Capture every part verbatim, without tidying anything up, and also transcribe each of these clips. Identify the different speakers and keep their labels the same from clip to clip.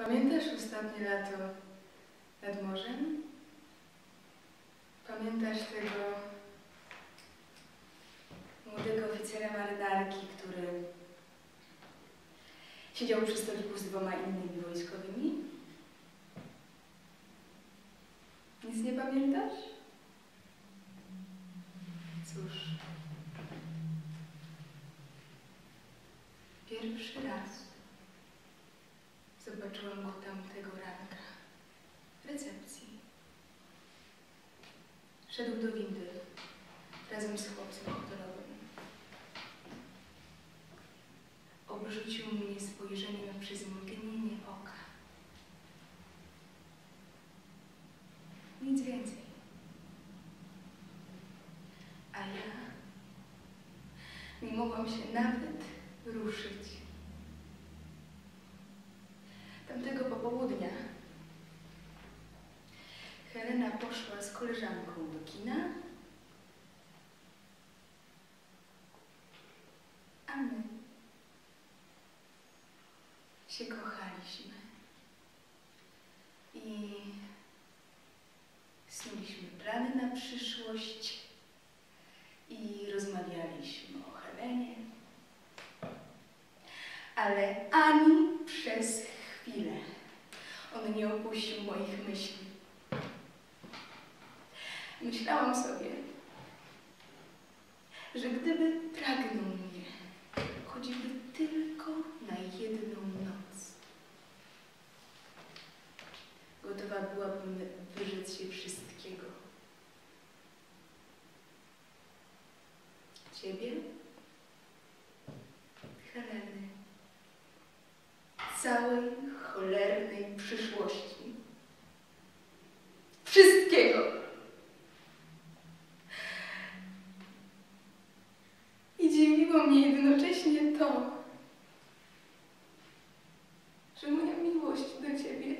Speaker 1: Pamiętasz ostatnie lato nad morzem? Pamiętasz tego młodego oficera marynarki, który siedział przy stoliku z dwoma innymi wojskowymi? Nic nie pamiętasz? Cóż, pierwszy raz zobaczyłam go tamtego ranka w recepcji. Szedł do windy razem z chłopcem hotelowym. Obrzucił mnie spojrzeniem przez mgnienie oka. Nic więcej. A ja nie mogłam się nawet ruszyć. Tamtego popołudnia Helena poszła z koleżanką do kina, a my się kochaliśmy i snuliśmy plany na przyszłość i rozmawialiśmy o Helenie, ale ani przez chwilę on nie opuścił moich myśli. Myślałam sobie, że gdyby pragnął mnie, choćby tylko na jedną noc, gotowa byłabym wyrzec się wszystkiego. Ciebie, Heleny, całej cholernej przyszłości. Wszystkiego! I dziwiło mnie jednocześnie to, że moja miłość do Ciebie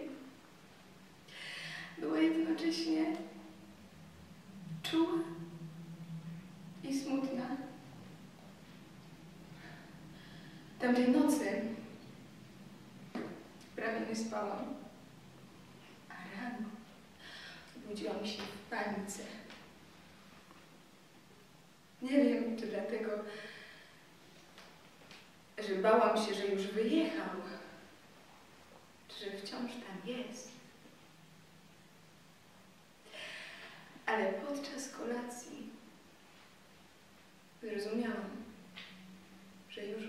Speaker 1: była jednocześnie czuła i smutna. Tamtej nocy prawie nie spałam, a rano budziłam się w panice. Nie wiem, czy dlatego, że bałam się, że już wyjechał, czy że wciąż tam jest. Ale podczas kolacji zrozumiałam, że już